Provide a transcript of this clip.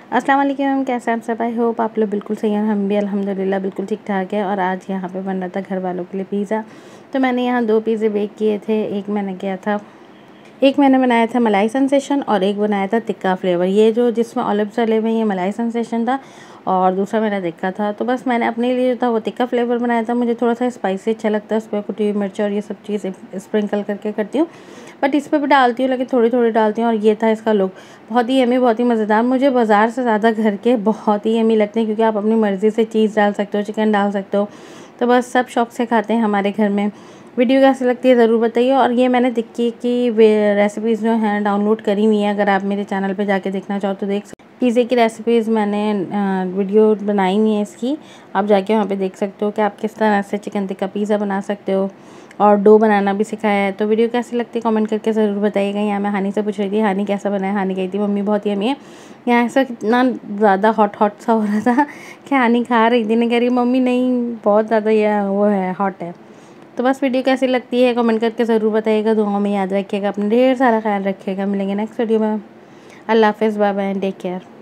अस्सलाम वालेकुम, कैसे हैं आप सब। आई होप आप लोग बिल्कुल सही हैं। हम भी अल्हम्दुलिल्लाह बिल्कुल ठीक ठाक है। और आज यहाँ पे बन रहा था घर वालों के लिए पिज़्ज़ा। तो मैंने यहाँ 2 पिज़्ज़े बेक किए थे। एक मैंने बनाया था मलाई सेंसेशन और एक बनाया था तिक्का फ्लेवर। ये जो जिसमें ऑलिव्स डले हुए ये मलाई सेंसेशन था और दूसरा मेरा तिक्का था। तो बस मैंने अपने लिए जो था वो तिक्का फ्लेवर बनाया था। मुझे थोड़ा सा स्पाइसी अच्छा लगता है, उस पर कुटी हुई मिर्च और ये सब चीज़ स्प्रिंकल करके करती हूँ। बट इस पर भी डालती हूँ, लेकिन थोड़ी थोड़ी डालती हूँ। और ये था इसका लुक, बहुत ही यम्मी, बहुत ही मज़ेदार। मुझे बाज़ार से ज़्यादा घर के बहुत ही यम्मी लगते हैं, क्योंकि आप अपनी मर्ज़ी से चीज़ डाल सकते हो, चिकन डाल सकते हो। तो बस सब शौक़ से खाते हैं हमारे घर में। वीडियो कैसी लगती है ज़रूर बताइए। और ये मैंने टिक्की की रेसिपीज़ जो हैं डाउनलोड करी हुई हैं, अगर आप मेरे चैनल पे जाके देखना चाहो तो देख सकते। पिज़्ज़े की रेसिपीज़ मैंने वीडियो बनाई हुई है इसकी, आप जाके वहाँ पे देख सकते हो कि आप किस तरह से चिकन टिक्का पिज़्ज़ा बना सकते हो। और डो बनाना भी सिखाया है। तो वीडियो कैसी लगती है कमेंट करके ज़रूर बताइएगा। यहाँ मैं हानी से पूछ रही थी हानी कैसा बना है। हानी कही थी मम्मी बहुत यम्मी है। यहाँ ऐसा कितना ज़्यादा हॉट सा हो रहा था कि हानी खा रही थी, कह रही मम्मी नहीं बहुत ज़्यादा यह वो है, हॉट है। तो बस वीडियो कैसी लगती है कमेंट करके ज़रूर बताइएगा। दुआओं में याद रखिएगा, अपना ढेर सारा ख्याल रखिएगा। मिलेंगे नेक्स्ट वीडियो में। अल्लाह हाफ़िज़, बाय बाय, टेक केयर।